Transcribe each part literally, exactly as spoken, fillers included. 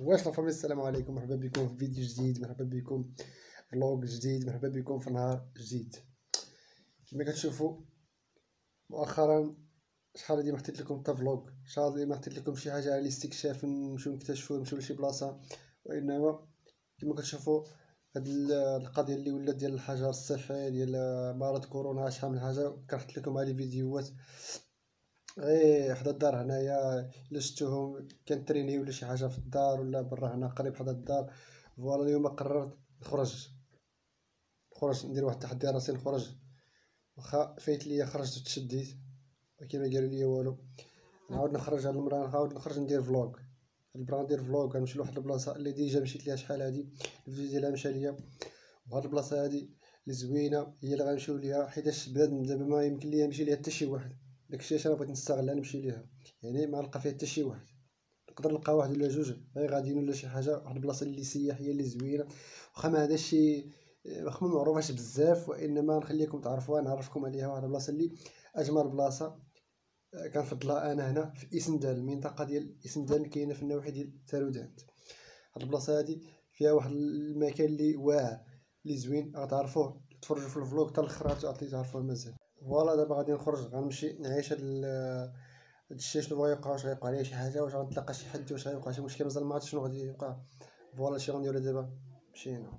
واش لا فامي، السلام عليكم، مرحبا بكم في فيديو جديد، مرحبا بكم في فلوق جديد، مرحبا بكم في نهار جديد. كما كتشوفوا مؤخرا شحال هادي ما حطيت لكم حتى فلوق، شحال هادي ما حطيت لكم شي حاجه على الاستكشاف، نمشيو نكتشفوا نمشيو لشي بلاصه. وانما كما كتشوفوا هاد القضيه اللي ولات ديال الحجر الصحي ديال مرض كورونا، شحال من حاجه كنحط لكم على فيديوهات غير حدا الدار هنايا. الا شفتوهم كنتريني ولا شي حاجه في الدار ولا برا هنا قريب حدا الدار. فوالا اليوم قررت نخرج نخرج ندير واحد التحدي راسي، نخرج واخا فايت ليا خرجت وتشديت ولكن ما قالوا لي والو. نعاود نخرج هاد المره، نعاود نخرج ندير فلوق. هاد المره ندير فلوق، غنمشي لواحد البلاصه اللي ديجا مشيت ليها شحال هادي، الفيديو ديالها مشى ليا. وهاد البلاصه هادي اللي زوينه هي اللي غنمشيو ليها، حيتاش بنادم دابا ما يمكن ليا نمشي ليها حتى شي واحد. داكشي علاش انا بغيت نستغلها نمشي ليها، يعني ما نلقى فيها حتى شي واحد، نقدر نلقى واحد ولا جوج غير غاديين ولا شي حاجه. واحد البلاصه اللي سياحيه اللي زوينه، واخا ما هذا الشيء واخا ما معروفاش بزاف، وانما نخليكم تعرفوها، نعرفكم عليها. واحد البلاصه اللي اجمل بلاصه كنفضلها انا هنا في اسندال، المنطقه ديال اسندال كاينه في النواحي ديال تارودانت. هاد البلاصه هادي فيها واحد المكان اللي واعر اللي زوين، غتعرفوه تفرجوا في الفلوق حتى الاخر غادي تعرفوه مزال. فوالا دابا غادي نخرج، غنمشي نعيش هاد هاد الشيء، شنو غيوقع، واش غيوقع ليا شي حاجه، واش غنتلاقى شي حد، واش غيوقع شي مشكل، مازال ما عرفتش شنو غادي يوقع. فوالا شي غنديرو دابا، مشينا.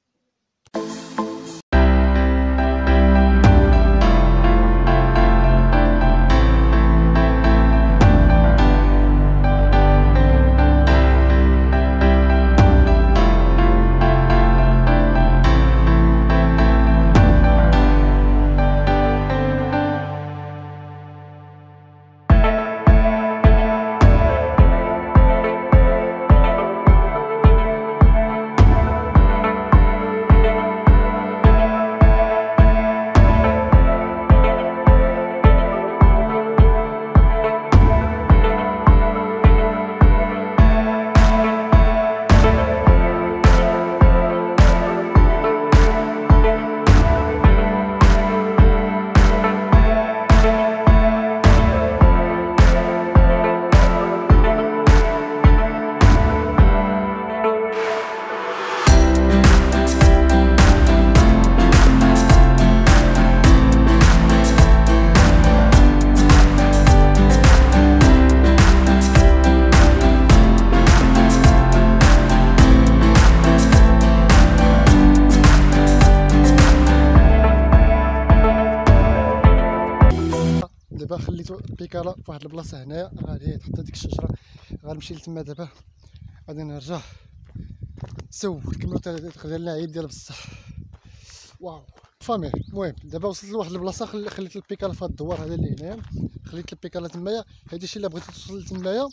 دابا خليتو البيكالا فواحد البلاصه هنايا، غادي تحط ديك الشجره، غنمشي لتما دابا، غادي نرجع نسول نكملو تقريبا اللاعب ديال بصح. واو فامي. المهم دابا وصلت لواحد البلاصه، خليت البيكالا في هاد الدوار هذا اللي هنايا، خليت البيكالا تمايا. هادي شي الا بغيتي توصل تمايا،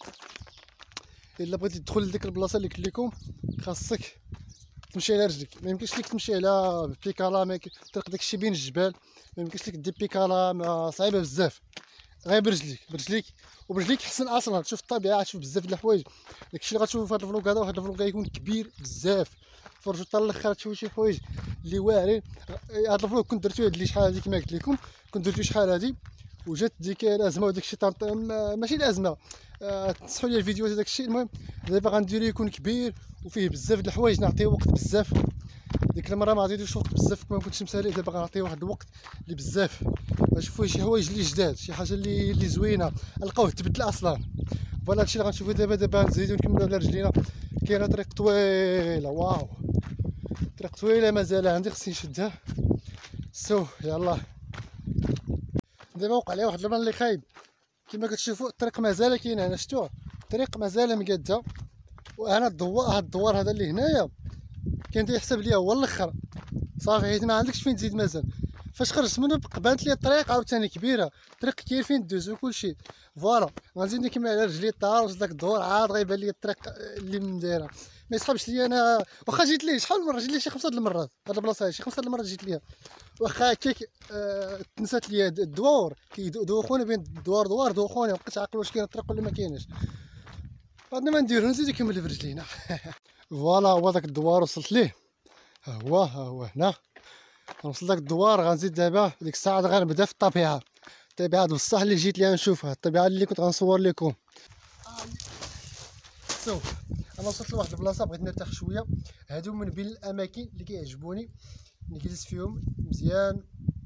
الا بغيتي تدخل لديك البلاصه اللي قلت لكم، خاصك تمشي على رجليك، ما يمكنش ليك تمشي على بيكالا، ما طريق داكشي بين الجبال، ما يمكنش ليك دير بيكالا، صعيبه بزاف. غير برجليك برجليك وبرجليك حسن اصلا، تشوف الطبيعه، تشوف بزاف د الحوايج. داكشي اللي غتشوفو في هذا الفلوق هذا، واحد الفلوق غيكون كبير بزاف، تفرجوا حتى الاخر تشوفوا شي حوايج اللي واعرين. هذا الفلوق كنت درتو هاد اللي شحال هادي كما قلت لكم، كنت درتو شحال هادي، وجات ديك الازمه وداكشي ماشي الازمه، أه تصحوا لي الفيديوهات داكشي. المهم دابا غنديرو يكون كبير وفيه بزاف د الحوايج، نعطيه وقت بزاف. ديك المره ما عطيتوش وقت بزاف، ما كنتش مسالي، دابا غنعطيه واحد الوقت اللي بزاف باش فيه شي حوايج اللي جداد، شي حاجه اللي اللي زوينه نلقاوه تبدل اصلا. فوالا هادشي اللي غنشوفو دابا. دابا نزيدو نكملو على رجلينا، كاينه طريق طويله، واو طريق طويله مازال عندي، خصني نشدها. سو يلاه دابا وقع لي واحد البلان اللي خايب. كما كتشوفوا الطريق مازال كاينه هنا، شفتوه الطريق مازال مقاده، وانا الدوار هاد الدوار هذا اللي هنايا كان تيحسب ليا هو الاخر صافي، حيت ما عندكش فين تزيد مازال. فاش خرجت منه بانت لي الطريق عاوتاني كبيره، الطريق كاين فين دوز وكلشي. فوالا غنزيد نكمل على رجلي الطار، وصلت داك الدور عاد غيبان لي الطريق اللي مدايره. ما يسحبش ليا انا، واخا جيت ليه شحال من مره، جيت ليه شي خمسه د المرات هاد البلاصه، شي خمسه د المرات جيت ليها، واخا هكاك آه تنسات ليا الدوار، كيدوخوني بين الدوار دوار دوخوني، مابقيتش عاقل واش كاين الطريق ولا ما كاينش. عندنا ما نديرو، نزيد نكمل برجلينا. فوالا هو داك الدوار وصلت ليه، ها هو ها هو هنا وصلت داك الدوار. غنزيد دابا ديك الساعه غنبدا في الطبيعه، الطبيعه بصح اللي جيت ليها نشوفها، الطبيعه اللي كنت غنصور لكم. سو انا وصلت لواحد البلاصه بغيت نرتاح شويه. هادو من بين الاماكن اللي كيعجبوني نجلس فيهم مزيان.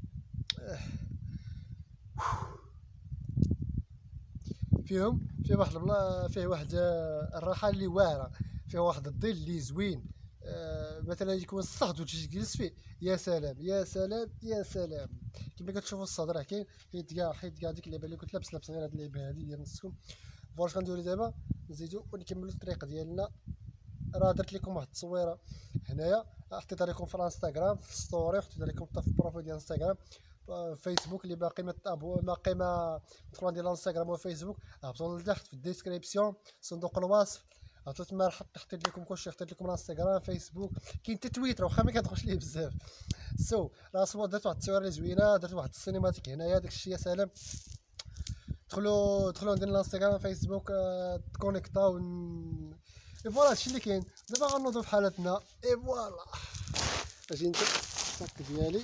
فيهم فيه واحد البلا فيه واحد الراحه اللي واعره، فيه واحد الظل اللي زوين. آه مثلا يكون الصهد وتجي تجلس فيه، يا سلام يا سلام يا سلام. كما كتشوفوا الصهد راه كاين، حيت كاع حيت كاع ديك اللعبه اللي كنت لابس لابس غير هاد اللعبه هادي ديال نصكم. واش غنديرو دابا؟ نزيدو ونكملو الطريق ديالنا. راه درت لكم واحد التصويره هنايا، حطيتها لكم في الانستغرام في الستوري، وحطيتها لكم حتى في البروفيل ديال الانستغرام. فيسبوك اللي باقي ما باقي ما تدخلوا عندي الانستغرام وفيسبوك، هبطوا لتحت في الديسكريبسيون صندوق الوصف، هبطوا تما حطيت لكم كلشي، حطيت لكم الانستغرام فيسبوك، كاين حتى تويتر واخا ما كندخلش ليه بزاف. سو راه صور درت واحد التصويره اللي زوينه، درت واحد السينماتيك هنايا داكشي يا سلام. دخلوا دخلوا عندنا الانستغرام فيسبوك، آه تكونيكطاو. اي فوالا هادشي اللي كاين. دابا غنوضو بحالتنا. اي فوالا اجي انت الصاك ديالي،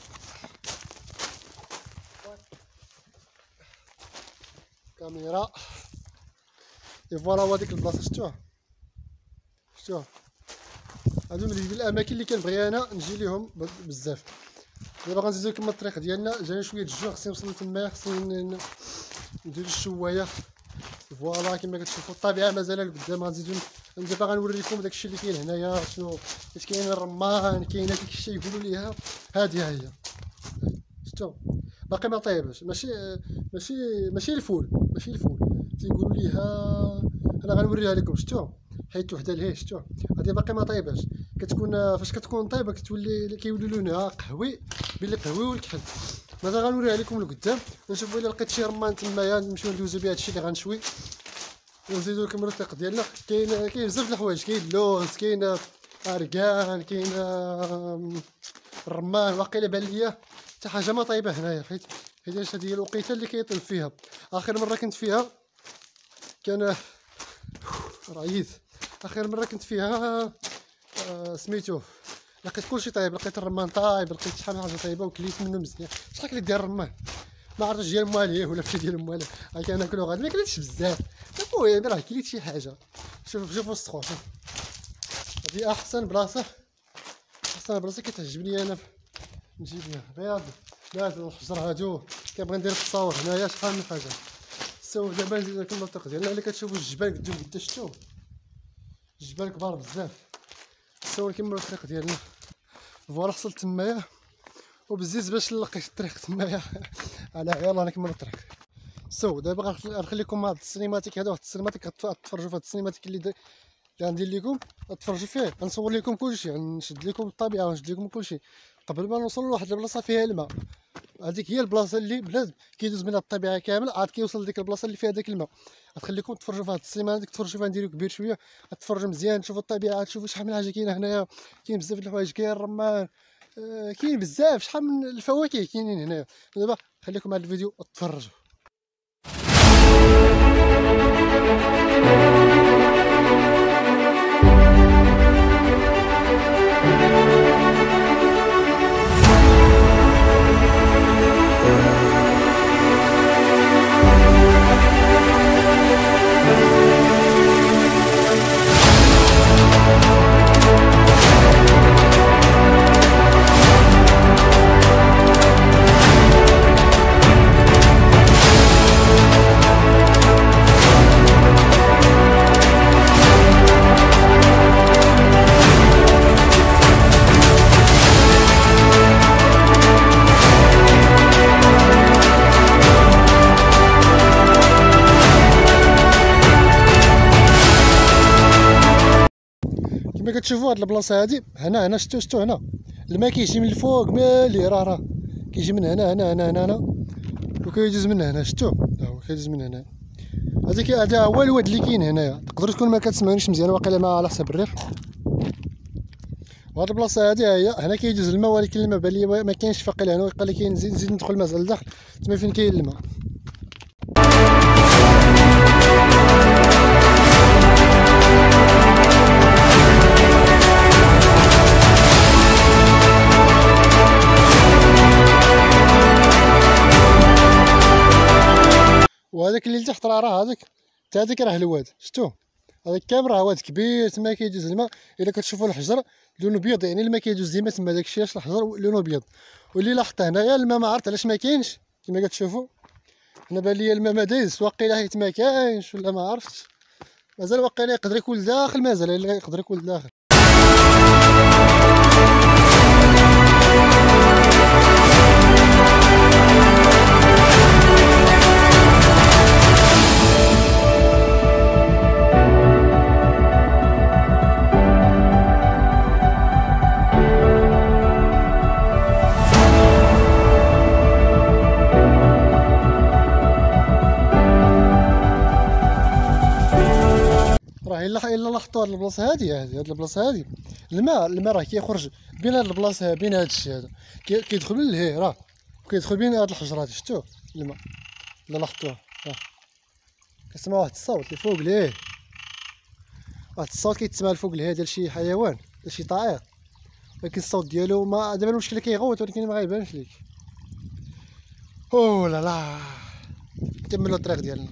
كاميرا. اي فوالا هو ديك البلاصه شفتوها شفتوها. هادو من الاماكن اللي كنبغي انا نجي ليهم بزاف. دابا غنزيدو لكم الطريق ديالنا، جاني شويه الجوع، خصني نوصل تما، خصني ندير الشوايه. فوالا كما كتشوفوا الطبيعه مازال لقدام. غنزيدو دابا غنوري لكم داكشي اللي كاين هنايا، شنو حيت كاين الرمان، كاين هذيك الشيء يقولوا ليها هادي ها هي. شفتوا باقي ما طيبش، ماشي ماشي ماشي الفول ماشي الفول تيقولوا ليها. انا غنوريها لكم. شفتوا حيت وحده لهيه. شفتوا هادي باقي ما طيباش، كتكون فاش كتكون طايبه كتولي كيولي لونها قهوي بلي قهوي والكحل. مازال غنوريها لكم لقدام، نشوفوا الا لقيت شي رمان تمايا نمشيو ندوزو بها هادشي اللي غنشوي، ونزيدو لكم الرفيق ديالنا. كاين كاين بزاف د الحوايج، كاين اللوز، كاين اركان، كاين الرمان. واقيلا بان ليا حتى حاجه ما طايبه هنايا، حيت حيت هذه هي الوقيته اللي كيطيب فيها. اخر مره كنت فيها كان رعيت، اخر مره كنت فيها آه سميتو لقيت كلشي طايب، لقيت الرمان طايب، لقيت شحال من حاجه طايبه وكليت منه مزيان. شحال كليت ديال الرمان ما عرفتش ديال مواليه ولا مشى ديال مواليه، غا كناكلو غادي ما كليتش بزاف. المهم راه كليت شي حاجه. شوف شوفوا السخو، شوف هادي احسن بلاصه، احسن بلاصه كتعجبني انا نجي ليها. بيض بيض الحجر هادو كنبغي ندير التصاور هنايا شحال من حاجه. سو دابا نزيد لكم الطريق ديالنا اللي كتشوفوا الجبال قدام قدا. شفتوا الجبال كبار بزاف. سو نكملوا الطريق ديالنا. فوالا وصلت تمايا وبزيز باش لقيت الطريق تمايا. على يلاه نكملوا الطريق. سو دابا غنخليكم هاد السينماتيك هذا، واحد السينماتيك غتفرجوا في هاد السينماتيك اللي اللي غندير لكم، غتفرجوا فيه. غنصور لكم كلشي، غنشد لكم الطبيعه ونشد لكم كلشي قبل ما نوصلوا لواحد البلاصه فيها الماء. هذيك هي البلاصه اللي بلاد كيدوز منها الطبيعه كامل، عاد كيوصل لديك البلاصه اللي فيها داك الماء. غتخليكم تفرجوا في هاد السيمانه ديك، تفرجوا فيها نديرو كبير شويه، غتفرجوا مزيان تشوفوا الطبيعه، تشوفوا شحال من حاجه كاينه هنايا. كاين بزاف د الحوايج، كاين الرمان، آه كاين بزاف شحال من الفواكه كاينين هنايا. دابا خليكم هاد الفيديو وتفرجوا. كما كتشوفوا هاد البلاصه هادي هنا هنا شفتوا شفتوا هنا الماء كيجي من الفوق مالي، راه راه كيجي من هنا هنا هنا هنا, هنا وكيدوز من هنا. شفتوا ها هو كيدوز من هنا. هذاك هذا هو الواد اللي كاين هنايا. تقدروا تكونوا ما كتسمعونيش مزيان واقيلا ما على حسب الريح. وهاد البلاصه هادي هي هنا كيدوز الماء، ولكن الماء بان لي ما كاينش فاقيلا هنا. وقال لي كاين نزيد نزيد ندخل مازال لداخل تما فين كاين الماء. وهذاك اللي لتحت راه راه هذاك حتى هذاك راه الواد. شفتوه هذا كامل راه واد كبير تما كيدوز الماء. الا كتشوفوا الحجر لونه بيض يعني الماء كيدوز ديما تما، داكشي علاش الحجر لونه بيض. واللي لاحظت هنايا الماء ما عرفت علاش ما كاينش كما كتشوفوا. انا بان ليا الماء ما دايز، واقيلا حيت ما كاينش ولا ما عرفتش. مازال واقيلا يقدر يكون لداخل، مازال يقدر يكون لداخل. راه الا الا لاحظتوا هاد البلاصه هادي هادي هاد البلاصه هادي الماء الماء راه كيخرج بين هاد البلاصه بين هاد الشيء هذا كيدخل من لهيه راه، وكيدخل بين هاد الحجرات. شفتوه الماء الا لاحظتوه راه كتسمع واحد الصوت اللي فوق ليه، واحد الصوت كيتسمع الفوق لهيه ديال شي حيوان ديال شي طائر، ولكن الصوت ديالو ما دابا المشكل كيغوت ولكن ما غيبانش ليك. او لا لا كملوا الطريق ديالنا.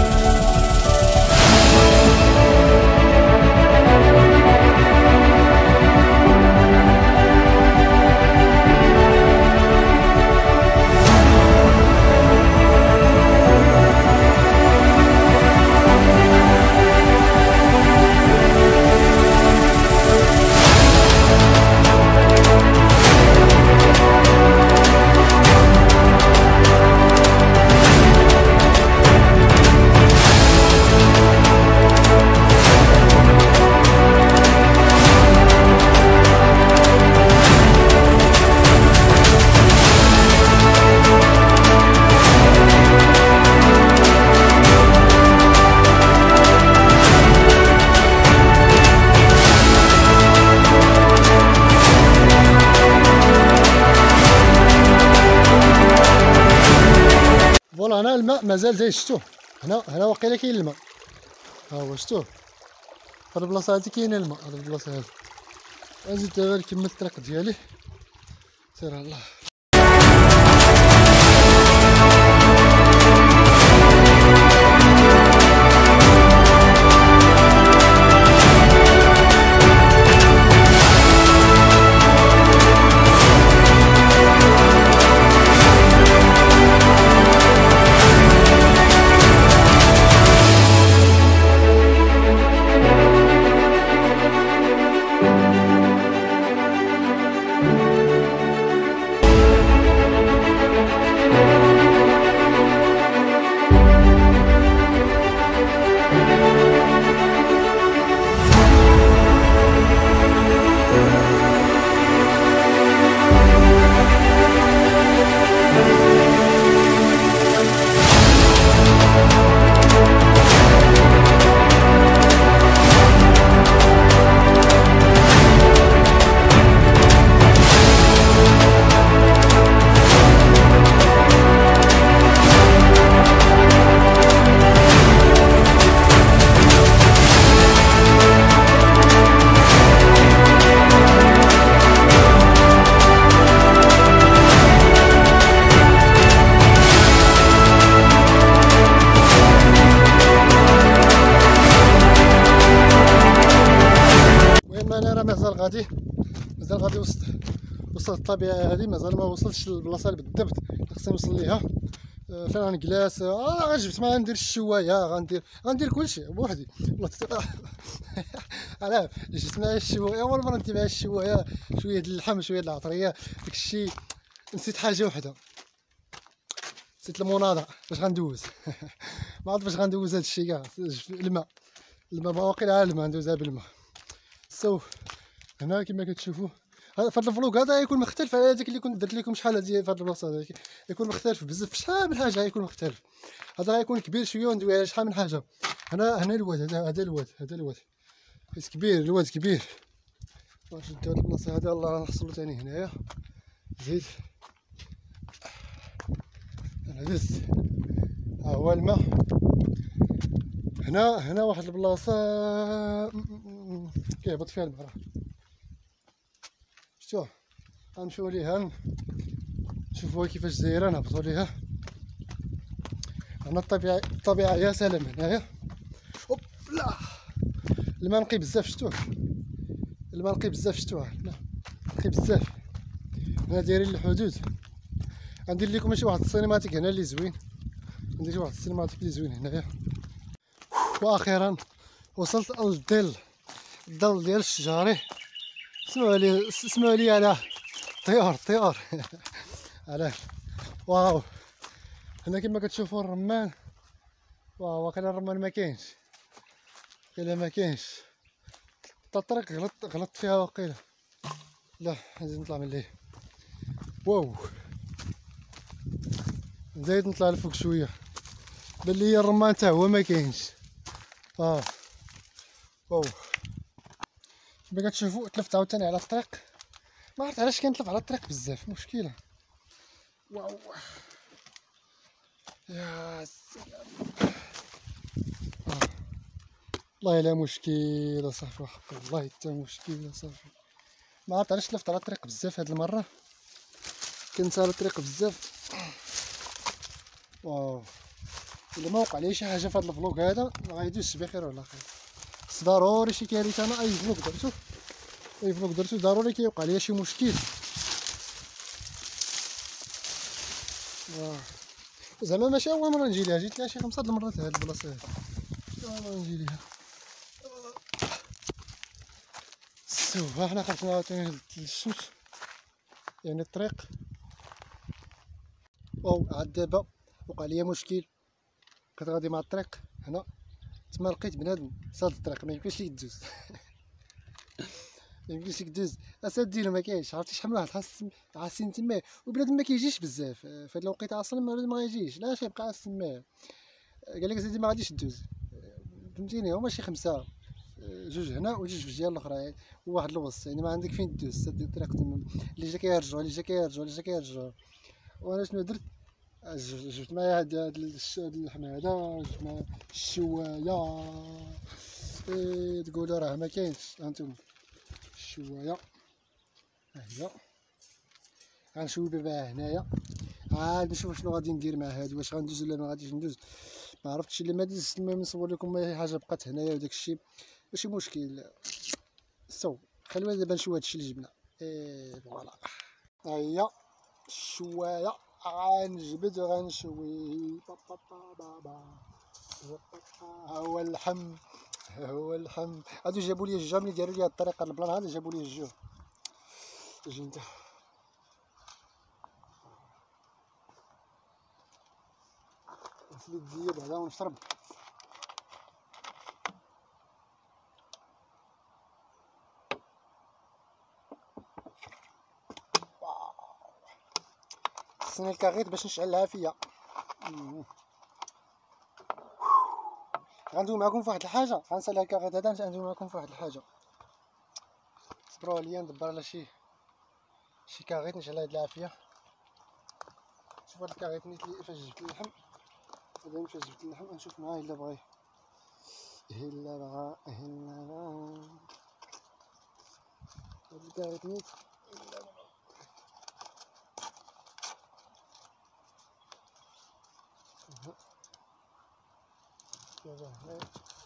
فوالا هنا الماء مازال جاي. شفتوه هنا هنا واقيلا كاين الماء، ها هو شفتوه هاد البلاصه هادي كاين الماء. هاد البلاصه هادي نزيد دابا نكمل الطريق ديالي. سير الله. انا مازال غادي مازال غادي وسط وسط الطبيعه هذه، مازال ما وصلتش للبلاصه اللي بالضبط خصني نوصل ليها. فين غنجلس اه غنجبت ما غندير الشوايه، غندير غندير كلشي بوحدي والله. انا جبت معايا الشوايه، اول مره ندي معايا الشوايه، شويه د اللحم شويه د العطريه داكشي. نسيت حاجه وحده، نسيت المناضه باش غندوز. ما عرفت باش غندوز هذا الشيء كاع. الماء الماء باقي على الماء ندوزها بالماء. سو هنا كما كتشوفوا هذا فهاد الفلوق هذا يكون مختلف على هذاك اللي كنت درت لكم شحال هادي في هاد البلاصه هذيك. يكون مختلف بزاف، شحال من حاجه يكون مختلف. هذا غيكون كبير شويه وندوي على شحال من حاجه. هنا هنا الواد هذا هذا الواد هذا الواد حيت كبير الواد كبير. نشدو هاد البلاصه هذه الله نحصلو ثاني هنايا. زيد انا دزت ها هو الماء. هنا هنا واحد البلاصه كيهبط فيها الماء. شفتوه غنمشيو ليها نشوفوها كيفاش دايره، نهبطو ليها. هنا الطبيعه الطبيعه يا سلام هنايا. اوب لا الماء نقي بزاف، شتوه الماء نقي بزاف، شتوه الماء نقي بزاف. هنا دايرين الحدود. غندير لكم شي واحد السينماتيك هنا اللي زوين، ندير شي واحد السينماتيك اللي زوين هنايا. واخيرا وصلت للظل، الظل ديال الشجاري. اسمعوا لي اسمعوا لي على طيور طيور علاه. واو، هنا كما كتشوفوا الرمان. واو، واقيلا الرمان ما كاينش، واقيلا ما كاينش. حتى الطريق غلط غلطت فيها واقيلا. لا نزيد نطلع من ليه. واو، نزيد نطلع لفوق شويه، بان لي الرمان حتى هو ما كاينش. اه واو، كما كتشوفوا تلفت عاوتاني على الطريق. ما عرفت علاش كنتلف على الطريق بزاف، مشكله. واو يا سلام. آه. والله الا مشكل اصاحبي، وحق الله حتى مشكل اصاحبي. ما عرفت علاش تلفت على الطريق بزاف هاد المره، كنت على الطريق بزاف. واو، الا ما وقع لي شي حاجه في هاد الفلوق هذا ما غايدوزش بخير ولا خير. خص ضروري شي كارثه، انا اي فلوق درتو اي فلوق درتو ضروري كيوقع ليا شي مشكل. واه، زعما ماشي اول مره نجي ليها، جيت ليها شي خمسه د المرات هاد البلاصه هادي، اول مره نجي ليها. سو ها حنا خرجنا عاوتاني للشمس، يعني الطريق. واو، عاد دابا وقع ليا مشكل. كنت غادي مع الطريق هنا، تما لقيت بنادم ساد الطريق، ما يمكنش ليك دوز ما يمكنش ليك دوز، اساد ديالو ما كاينش. عرفتي شحال من واحد حاس حاسين تماه، وبنادم ما كيجيش بزاف في هاد الوقيته اصلا، ما غايجيش، لا شي يبقى حاس تماه. قال لك اسيدي ما غاديش دوز، فهمتيني. هما شي خمسه، جوج هنا وجوج في الجهه الاخرى، وواحد الوسط، يعني ما عندك فين دوز. سد الطريق تما، اللي جا كيرجعوا اللي جا كيرجعوا اللي جا كيرجعوا. وانا شنو درت؟ جبت معايا هاد هاد اللحم هذا، جبت معايا الشوايه. ايه تقولوا راه ما كاينش، هانتوما الشوايه ها هي. غنشوي بها هنايا، عاد نشوف شنو غادي ندير مع هادو، واش غندوز ولا ما غاديش ندوز، ما عرفتش. اللي ما دزت المهم نصور لكم اي حاجه بقات هنايا وداك الشيء ماشي مشكل. سو خلينا دابا نشوي هادشي اللي جبنا. ايه فوالا، ها هي الشوايه غنجبد وغنشوي. ها هو اللحم، ها هو اللحم. هادو جابوا لي الجا ملي داروا لي هاد الطريقه البلان هذا، جابوا لي الجو. اجي انت، نسلي الديه بعدا ونشرب. خصني الكاغيط باش نشعلها فيا. غندوي معكم في واحد الحاجه، غنسالي الكاغيط هذا، غندوي معكم في واحد الحاجه. صبروا عليا ندبر على شي شي كاغيط نشعل هاد العافيه. شوف هاد الكاغيط نيت لي فاش جبت اللحم، هذا فاش جبت اللحم نشوف معاه الا بغى الا بغى الا بغى هاد الكاغيط نيت الا بغى. دابا هنا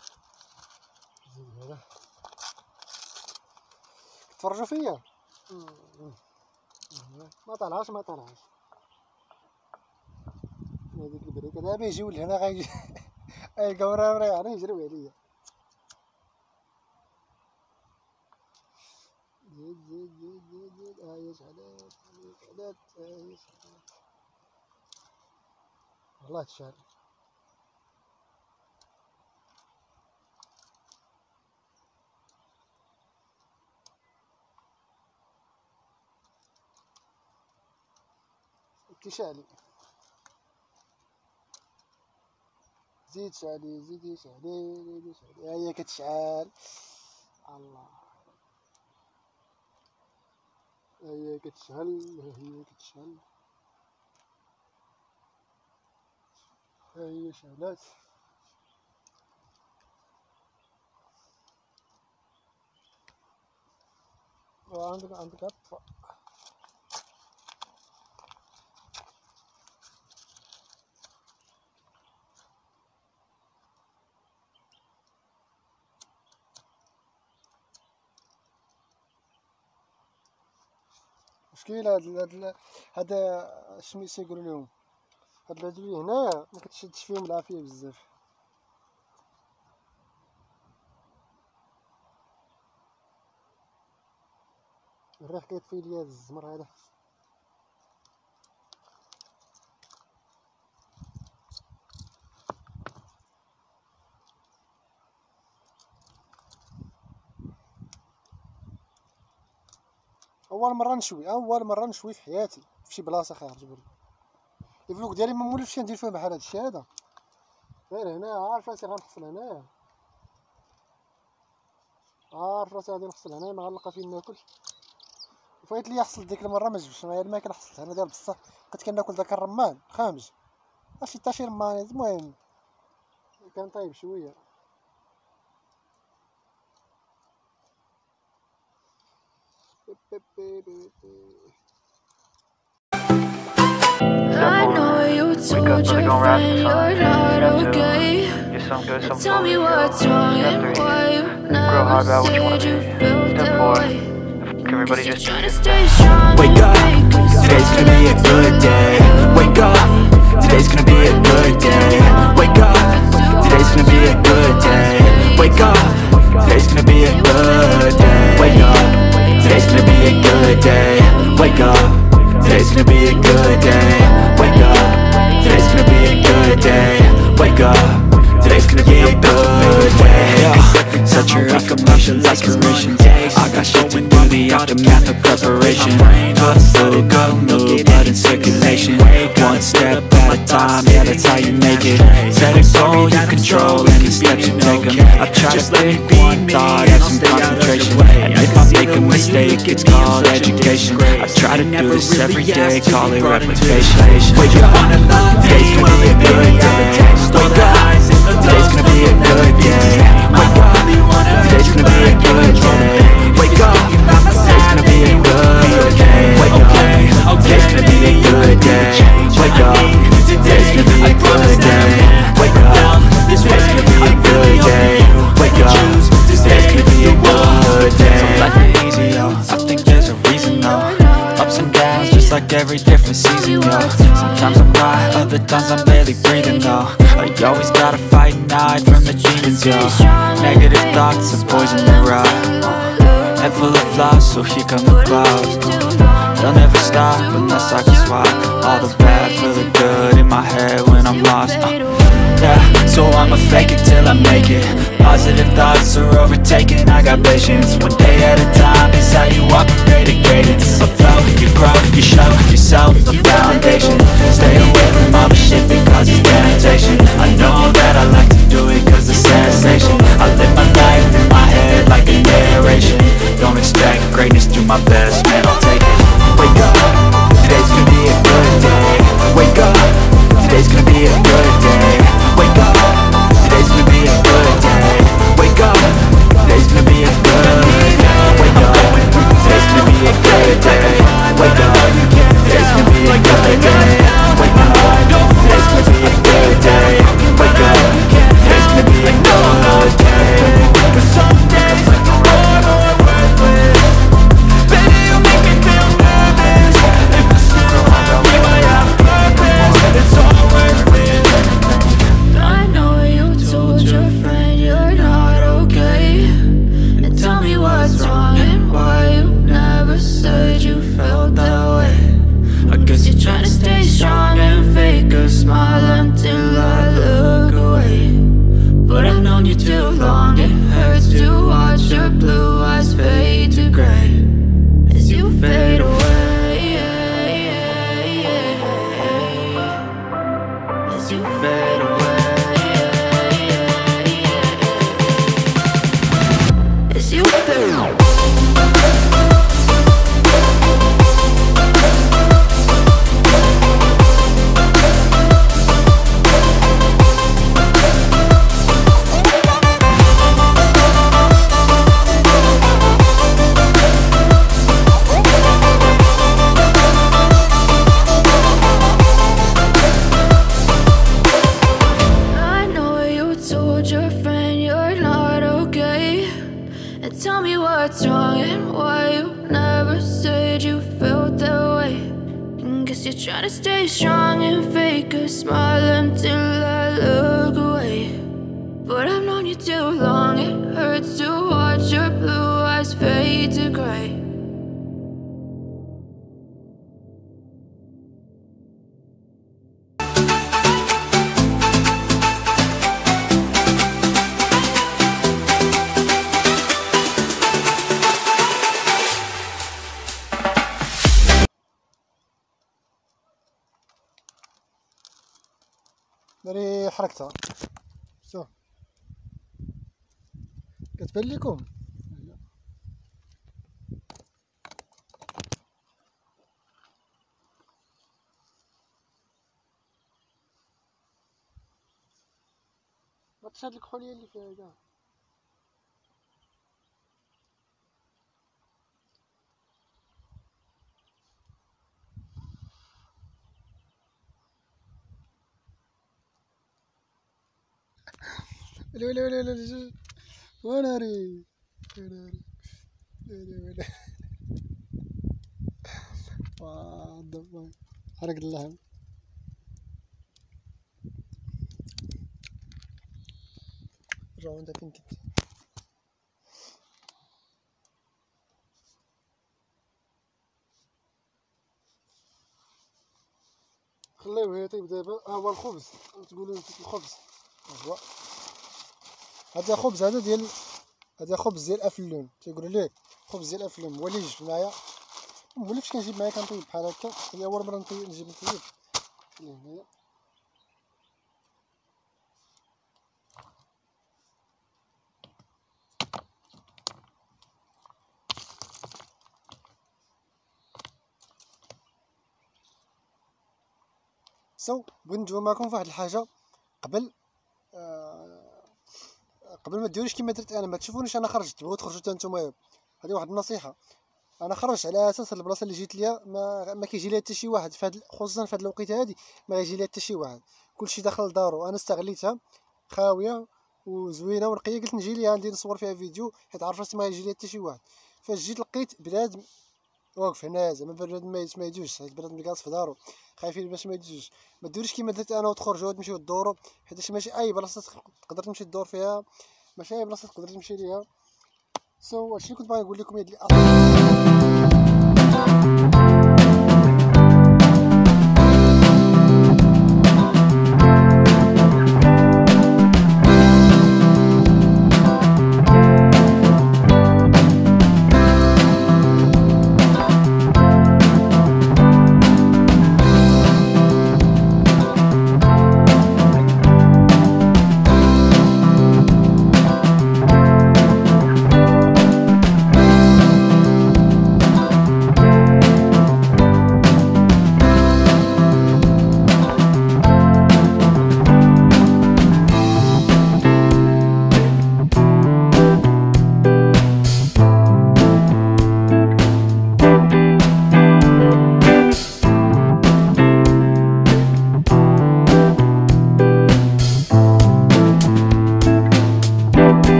زيد هذا، تفرجوا فيا. ما طلعش ما طلعش هذيك البريكه. دابا يجيو لهنا غايجي يلقاو راه يعني يجريو عليا. زيد زيد زيد زيد زيد. ها هي شعلات، ها هي شعلات، ها هي شعلات. والله تشعل. كيشعلي، زيد شعلي زيدي شعلي زيدي شعلي. ها هي كتشعل. الله، ها هي كتشعل، ها هي كتشعل، ها هي شعلات. وعندك عندك عطفة. مشكل هاد هاد هذا الشميس يقولوا لهم هاد الادويه هنايا ما كتشدش فيهم العافيه بزاف. الريح كيطفي ليا هاد الزمر هذا. اول مره نشوي اول مره نشوي في حياتي في شي بلاصه خارج برا. الفلوق ديالي ما مولفش ندير فيه بحال هادشي هذا. غير هنا عارف راسي غنحصل هنايا، عارف راسي غادي نحصل هنايا ما غنلقى فين ناكل. وفايت ليا حصلت ديك المره ما جبتش معايا الماكله، حصلت هنا ديال بصح بقيت كناكل داك الرمان خامج ماشي حتى شي رمان. المهم كان طايب شويه. I know you told your friend you're not okay. Tell me what's wrong and why you never said you felt that way. Everybody just trying to stay strong. Wake up, today's gonna be a good day. Wake up, today's gonna be a good day. Wake up, today's gonna be a good day. Wake up, today's gonna be a good day. Wake up, today's gonna be a good day. Wake up, today's gonna be a good day. Wake up, today's gonna be a good day. Wake up, today's gonna be a good day. Yeah, set your affirmations, aspirations. I got shit to do, the aftermath of preparation. Good food, good mood, blood in circulation. One step at a time, yeah, that's how you make it. Set a goal, you control any steps you take them. I try to think one thought, have some concentration. And if I make a mistake, it's called education. I try to do this every day, call it replication. Wake up, today's gonna be a good day. Wake up, today's gonna be a good day. Wake up, today's gonna be a good day. Wake up, today's gonna be a good day. Wake up, today's gonna be a good day. Wake up, today's gonna be a good day. Wake up, today's gonna be a good day. Wake up, today's gonna be a good day. So life ain't easy, yo. I think there's a reason, though. Ups and downs, just like every different season, yo. Sometimes I'm high, other times I'm barely breathing, though. I always gotta fight and hide from the demons, yo. Negative thoughts are poison the ride. Head full of flaws, so here come the clouds. They'll never stop unless I can swap all the bad for the good in my head when I'm lost. uh, Yeah, so I'ma fake it till I make it. Positive thoughts are overtaken, I got patience. One day at a time is how you operate a cadence. So flow, you grow, you show yourself a foundation. Stay away from all the shit that causes temptation. I know that I like to do it cause it's sensation. I live my life in my head like a narration. Don't expect greatness, do my best, man, I'll take it. Wake up, today's gonna be a good day. Wake up, today's gonna be a good day. Wake up, today's gonna be a good day. Wake up, today's gonna be a good day. Wake up, today's gonna be a good day. Wake up, today's gonna be a good day. Wake up, today's gonna be a good day. Wake up, today's gonna be a good day. Cause some days are more worthless. Baby, you make me feel nervous. If I still give my out purpose, it's all worth it. I know you told your friend you're not okay. And tell me what's wrong and why you never said you felt that way. I guess you're trying to stay strong and fake a smile until I look away. But I've known you too long, it hurts to watch your blue eyes fade to gray as you fade away. As you fade away. As you fade away. Tell me what's wrong and why you never said you felt that You're trying to stay strong and fake a smile until I look away. But I've known you too long, it hurts to watch your blue eyes fade to gray. داري حركتها شوف كتبان لكم ما تشاد الكحوليه اللي فيها كاع ولا ولا ولا ولا وناري وناري ولا ولا واه حرق اللحم رجعوا انت فين كنت خليوه يطيب دابا. ها هو الخبز تقولوا الخبز ها هو هذا خبز هذا ديال هذا خبز ديال افلون تيقولوا ليه خبز ديال افلون هو اللي جبت معايا مولفش كنجيب معايا كنطيب بحال هكا هي اول مره نطيب نجيب نطيب هنايا سو بغيت ندوي معكم فواحد الحاجه قبل آه قبل ما ديروش كيما درت انا ما تشوفونيش انا خرجت بغيت تخرجوا حتى نتوما هذه واحد النصيحه انا خرجت على اساس البلاصه اللي جيت ليا ما, ما كيجي ليها حتى شي واحد فهاد خصوصا في هاد الوقيته هادي ما غيجي ليها حتى شي واحد كلشي داخل لدارو انا استغليتها خاويه وزوينه ونقيه قلت نجي ليها ندير نصور فيها فيديو حيت عرفت ما غيجي ليها حتى شي واحد فاش جيت لقيت بنادم واقف هنا زعما بنادم ما يدوزش حيت بنادم جالس في دارو خايفين باش ما يدوزش ما ديروش كيما درت انا وتخرجوا تمشيو تدوروا حيت ماشي اي بلاصه تقدر تمشي تدور فيها ماشي اي بلاصه تقدر تمشي ليها سو هادشي كنت باغي نقول لكم هاد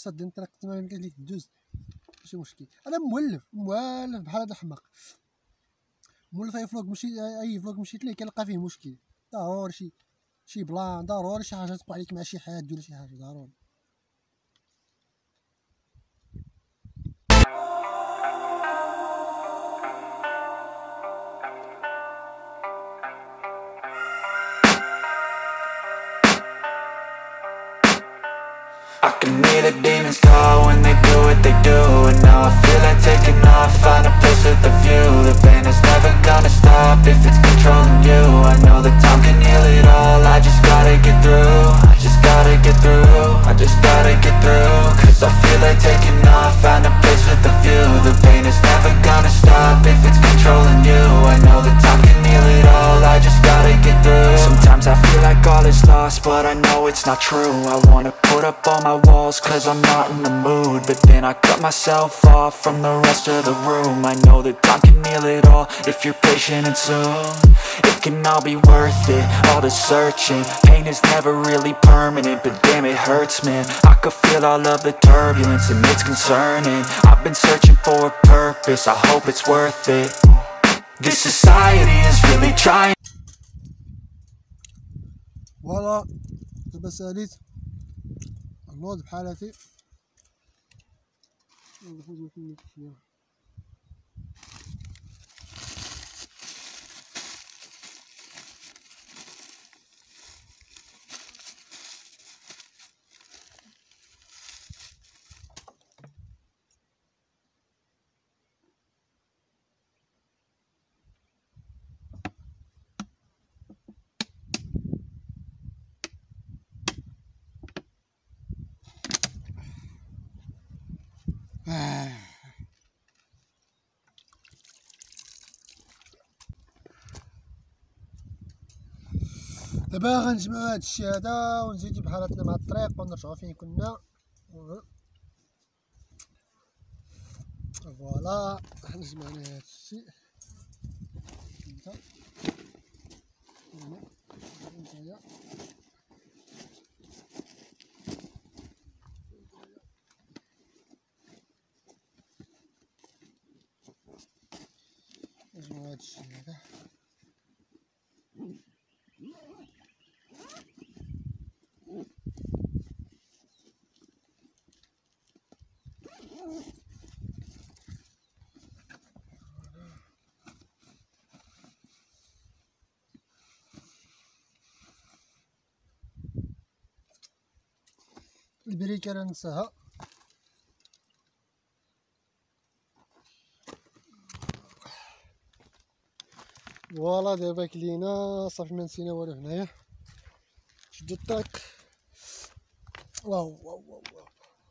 سادين الطريق تما يمكن ليك دوز ماشي مشكل. انا مولف موالف بحال هذا حماق، مولف اي فلوق مشي اي فلوق مشيت ليه كنلقى فيه مشكل ضروري، شي شي بلان ضروري، شي حاجه توقع عليك مع شي حاد ولا شي حاجه ضروري. I can hear the demons call when they do what they do, and now I feel like taking off, find a place with a view. The pain is never gonna stop if it's controlling you. I know that time can heal it all, I just gotta get through. I just gotta get through, I just gotta get through. Cause I feel like taking off, find a place with a view. The pain is never gonna stop if it's controlling you. I know that time can heal it all, I just gotta get through. Sometimes I feel like all is lost, but I know it's not true. I wanna put up all my walls cause I'm not in the mood, but then I cut myself off from the rest of the room. I know that time can heal it all if you're patient, and soon it can all be worth it, all the searching. Pain is never really permanent, but damn it hurts, man. I could feel all of the turbulence and it's concerning. I've been searching for a purpose, I hope it's worth it. This society is really trying. فوالا دابا ساليت النوض بحالاتي دابا غنجمعو هادشي هذا ونزيدو بحالاتنا مع الطريق ونرجعو فين كنا. فوالا جمعنا هادشي هنا هنا هنايا نجمعو هادشي هذا. البريكه لا ننساها. فوالا دابا كلينا صافي ما نسينا والو هنايا. شدو الطريق. واو واو واو واو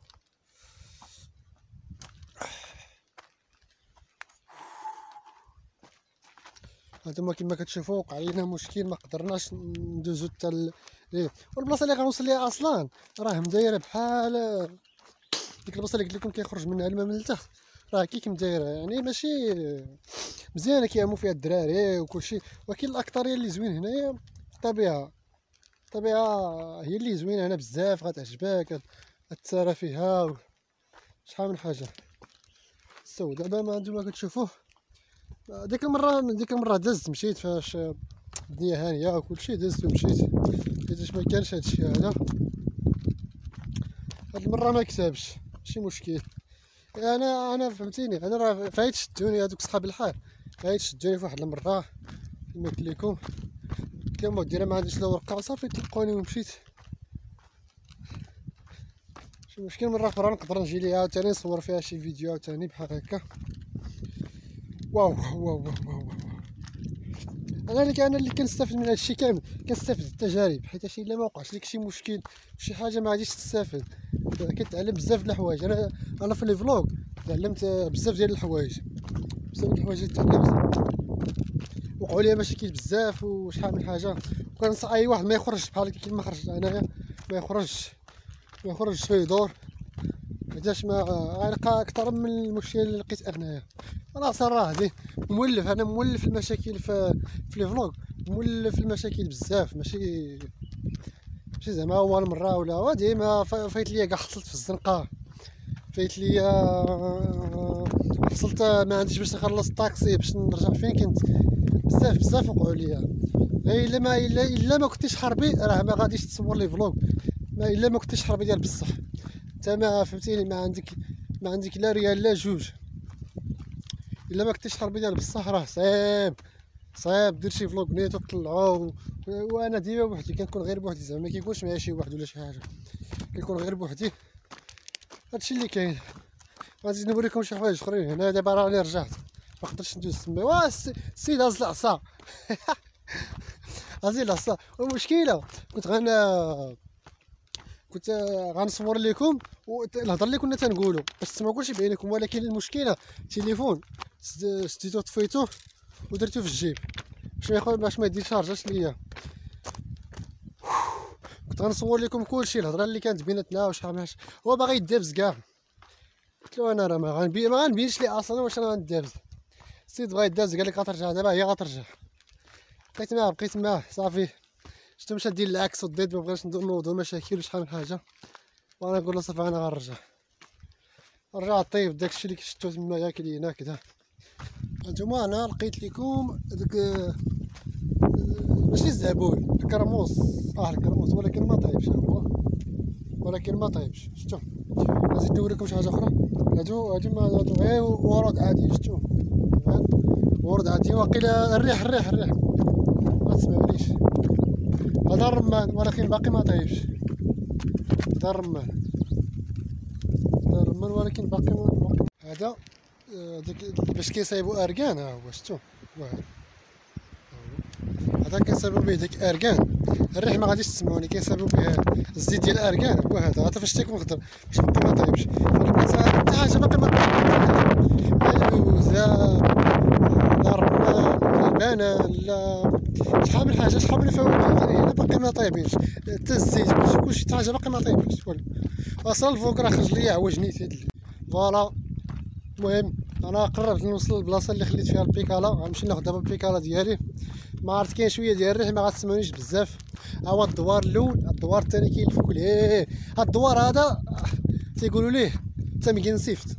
هانتوما كما كتشوفوا وقع لينا مشكل، ما قدرناش ندوزو حتى ل... والبلاصه اللي غنوصل ليها اصلا راه مدايره بحال ديك البلاصه اللي قلت لكم كيخرج منها الماء من التحت، راه كيك مدايره يعني ماشي مزيانه كيعمو فيها الدراري وكلشي، ولكن الاكثريه اللي زوين هنايا الطبيعه. الطبيعه هي اللي زوينه هنا بزاف، غتعجبك تسارى فيها شحال من حاجه. سو دابا ما نتوما كتشوفوه ديك المره ديك المره دزت مشيت فاش الدنيا هانيه وكلشي دزت ومشيت حيتاش ما كانش هادشي هذا. هاد المره ما كتبش ماشي مشكل. انا انا فهمتيني، انا راه فايت شدوني هادوك صحاب الحال، فايت شدوني في واحد المره كما قلت لكم، قلت لهم ودي انا ما عنديش لا ورقه وصافي تلقوني ومشيت. ماشي مشكل، مره اخرى نقدر نجي ليها عاوتاني نصور فيها شي فيديو عاوتاني بحال هكا. واو واو واو واو انا اللي انا اللي كنستافد من هادشي كامل، كنستافد التجارب، حيت الا ما وقعش لك شي مشكل شي حاجه ما غاديش تستافد. كتعلم بزاف د الحوايج. انا انا في لي فلوغ تعلمت بزاف ديال الحوايج، بزاف د الحوايج اللي تعلمت. وقعوا لي مشاكل بزاف وشحال من حاجه، وكنصح اي واحد ما يخرج بحال هكا كيما خرجت انايا، ما يخرجش ما يخرجش في يدور، حيتاش ما غيلقى اكثر من المشكل اللي لقيت انايا. انا صراحه زين مولف، انا مولف المشاكل في في لي فلوغ، مولف المشاكل بزاف، ماشي ماشي زعما اول مره ولا ديما فايت ليا كاع حصلت في الزنقه. فايت ليا حصلت ما عنديش باش نخلص الطاكسي باش نرجع فين كنت. بزاف بزاف وقعوا ليا، غير الا ما الا الا ما كنتيش حربي راه ما غاديش تصور لي فلوق، ما الا ما كنتيش حربي ديال بصح انت ما فهمتيني، ما عندك ما عندك لا ريال لا جوج، الا ما كنتيش حربي ديال بصح راه صعيب صعيب دير شي فلوق نيت وطلعو. وانا ديما بوحدي، كنكون غير بوحدي زعما ما كيكونش معايا شي واحد ولا شي حاجه، كنكون غير بوحدي. هادشي اللي كاين. غنزيد نوريكم شي حوايج اخرين. هنا دابا راني رجعت ما قدرتش ندوز تما. وا السيد هاز العصا هازي العصا. والمشكله كنت غن كنت غنصور لكم والهضره اللي كنا تنقولوا باش تسمعوا كلشي بعينكم، ولكن المشكله التليفون شديتو طفيتوه ودرتو في الجيب باش ما ياخذ باش ما يدير شارجاش ليا. كنت غنصور لكم كلشي الهضره اللي كانت بيناتنا وشحال من هو باغي يدابز كاع. قلت له انا راه ما غنبين ما غنبينش ليه اصلا واش انا غندابز. السيد بغا يدابز قال لك غترجع دابا هي غترجع. بقيت معاه بقيت معاه صافي شفتو مشى دير العكس والضد، ما بغاش نوضو مشاكل وشحال من حاجه، وانا نقول له صافي انا غنرجع. رجع طيب داكشي اللي شفتو تما ياكل هنا كدا. هانتوما انا لقيت لكم داك ماشي الزعبول الكرموس، اه الكرموس ولكن ما طايبش هو، ولكن ما طايبش. شفتو نزيد نوريكم شي حاجه اخرى. هادو هادو ما هادو غير ورود عادي. شفتو ورود عادي واقيلا الريح الريح الريح ما تسمعونيش. هذا الرمان ولكن باقي ما طايبش. هذا الرمان هذا الرمان ولكن باقي ما باقي. هذا داك باش كيصايبوا اركان. ها هو شفتو واحد هذا كيصايبوا به داك اركان. الريح ما غاديش تسمعوني كيصايبوا به الزيت ديال الاركان. هو هذا هذا فاش تيكون خضر باش باقي ما طايبش. حتى حاجه باقي ما طايبش، لا اللوز لا الرمان لا البنان لا شحال من حاجه شحال من فواكه هنا باقي ما طايبينش. حتى الزيت كلشي حتى حاجه باقي ما طايبش والو. اصلا الفوق راه خرج ليا عوجني فوالا. المهم انا قررت نوصل للبلاصه اللي خليت فيها البيكالا. غنمشي ناخذ دابا البيكالا ديالي. ما عرفت كاين شويه ديال الريح ما غتسمعونيش بزاف. ها هو الدوار الاول، الدوار الثاني كاين الفوق ليه. هاد الدوار هذا تيقولوا ليه تمكين صيفط.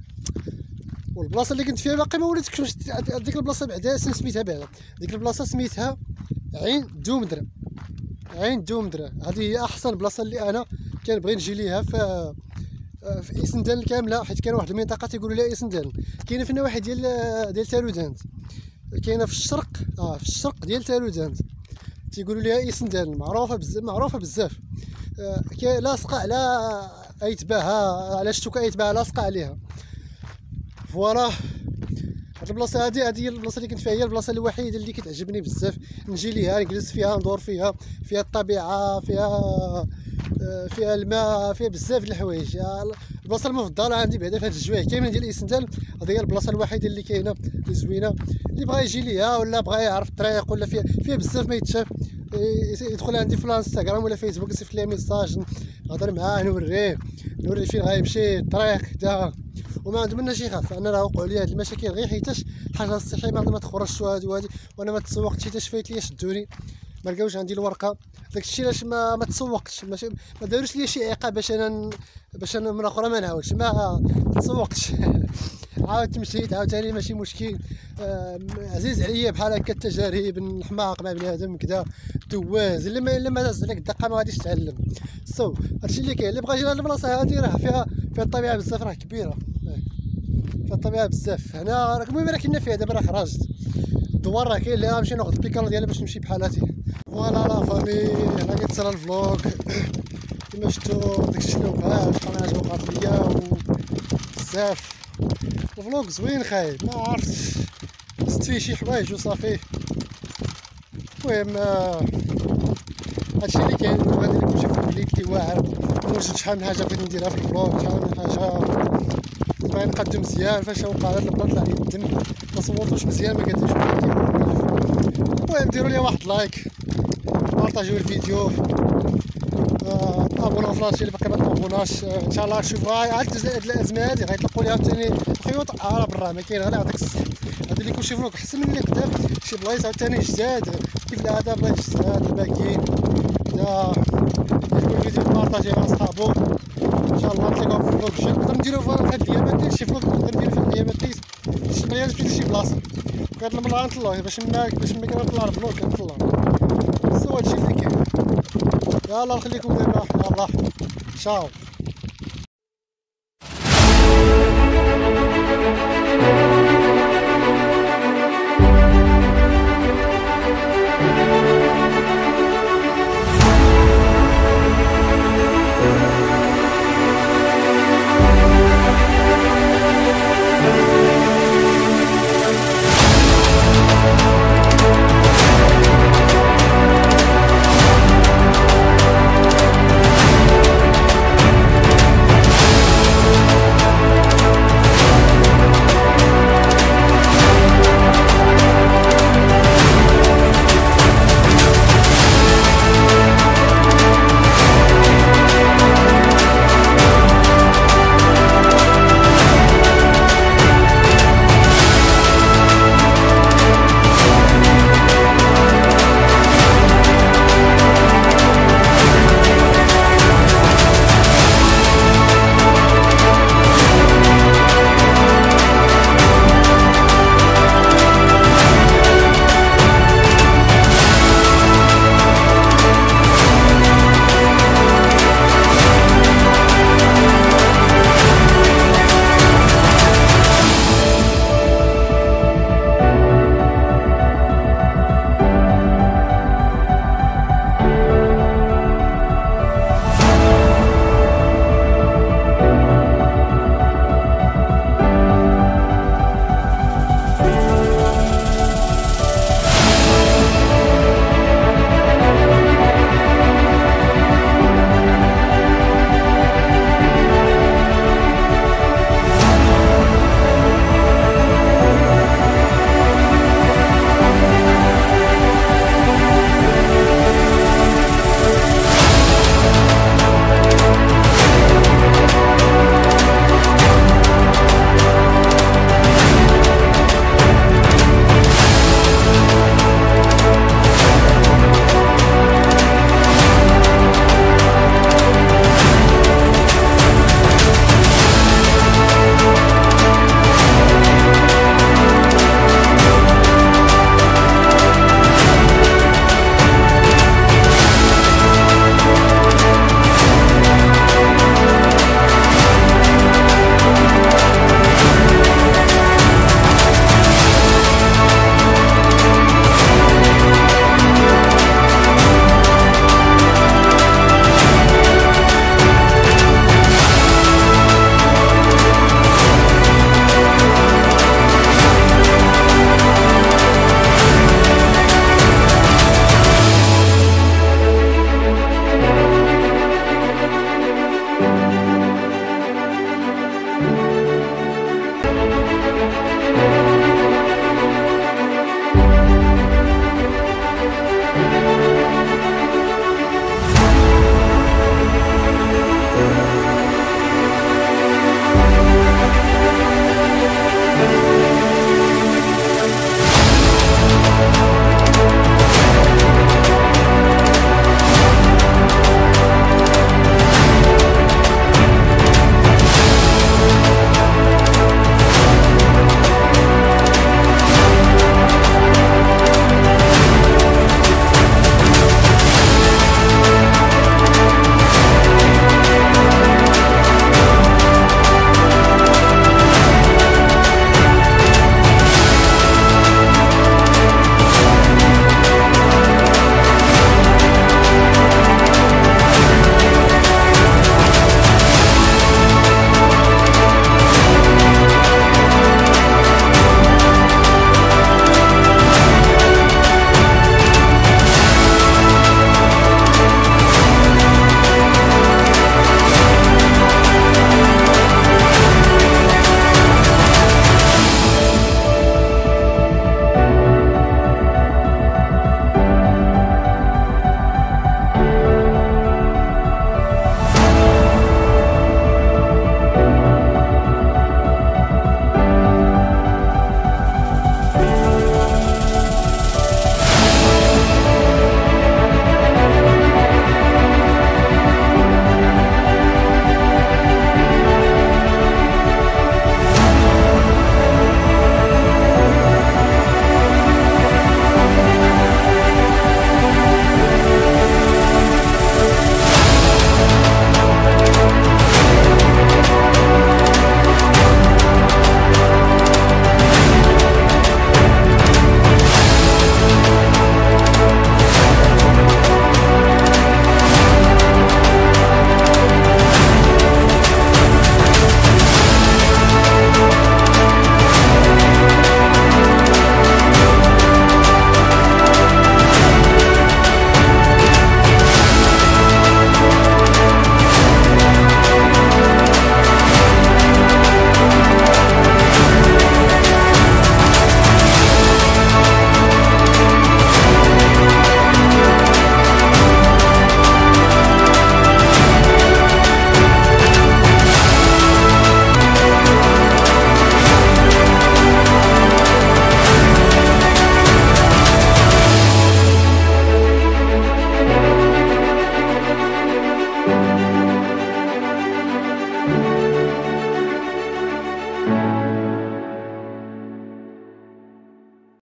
والبلاصه اللي كنت فيها باقي ما وليتكش. ديك البلاصه بعدا سميتها بعدا ديك البلاصه سميتها عين دومدره. عين دومدره هذه هي احسن بلاصه اللي انا كنبغي نجي ليها في في إسندان كامله، حيت كاين واحد المنطقه تيقولوا لها إسندان كاينه في النواحي ديال ديال تالودانت، كاينه في الشرق اه في الشرق ديال تالودانت تيقولوا لها إسندان. معروفه بزاف معروفه بزاف آه لاصقه على ايتباها على شتوكا ايتباها لاصقه عليها. فوالا هاد البلاصه هادي هادي هي البلاصه اللي كنت فيها، هي البلاصه الوحيده اللي كتعجبني بزاف نجي ليها نجلس فيها ندور فيها. فيها الطبيعه فيها فيها الماء فيها بزاف د الحوايج. البلاصه المفضله عندي بعدا في هاد الجوايه كاملين ديال إسندان. هذه هي البلاصه الوحيده اللي كاينه اللي زوينه اللي بغا يجي ليها ولا بغا يعرف الطريق ولا فيها فيها بزاف ما يتشاف يدخل عندي في الانستغرام ولا فيسبوك يصيفط لي ميساج نهضر معاه نوريه نوري فين غيمشي الطريق كدا. وما عنده منا شي خاف. انا راه وقعوا لي هاد المشاكل غير حيتاش الحاجه الصحيه ما تخرجش وهادي وهادي، وانا ما تسوقتش حيتاش فايت ليا شدوني ما لقاوش عندي الورقه. داكشي علاش ما ما تسوقتش ما, ما داروش لي شي عقاب باش انا باش انا من اخرى ما نعاودش ما تسوقتش. عاودت مشيت عاوتاني ماشي مشكل. آه عزيز عليا بحال هكا التجارب نحماق مع بنادم كدا دواز اللي ما الا ما داز عليك الدقه ما غاديش تعلم. سو هادشي اللي كاين. اللي بغى يجي لهاد البلاصه هادي راه فيها فيها الطبيعه بزاف راه كبيره فيها الطبيعه بزاف. هنا المهم راه كنا فيها دابا راه خرجت الدوار راه كاين اللي غنمشي ناخذ البيكالا ديالي باش نمشي بحالاتي. فوالا لا فامي هنا كيتصل الفلوق كما شفتو داكشي اللي وقع شحال من حاجه وقعت ليا بزاف. الفلوق زوين خايب ما عرفتش دزت فيه شي حوايج وصافي. المهم هادشي اللي كاين. غادي لكم شي فلوق اللي واعر ونوجد شحال من حاجه بغيت نديرها في الفلوق شحال من حاجه باغي نقدم مزيان. فاش وقع هاد البلان طلع لي الدم ما صورتوش مزيان ما قدرتش. المهم ديروا لي واحد لايك بارطاجيو الفيديو ابوناو في الشيء اللي باقي ما تابوناش. ان شاء الله نشوف عاد هاد الازمه هادي غيطلقوا ليها ثاني الخيوط راه برا ما كاين غير يعطيك الصح. غادي لكم شي فلوق احسن من اللي قدام شي بلايص عاوتاني جداد كيف العاده بلايص جداد باقيين يا يعجبو الفيديو بارطاجيه مع صحابو. ان شاء الله نتلاقاو في فلوق جاي. نقدر نديرو في هاد الايامات ندير شي فلوق، نقدر ندير في هاد الايامات ديت شي مريض في شي بلاصه. هاد المره غنطلعوه باش ما باش ما كنطلع الفلوق كنطلع. سوا هادشي اللي كاين. يلا نخليكم دابا، يلا تشاو.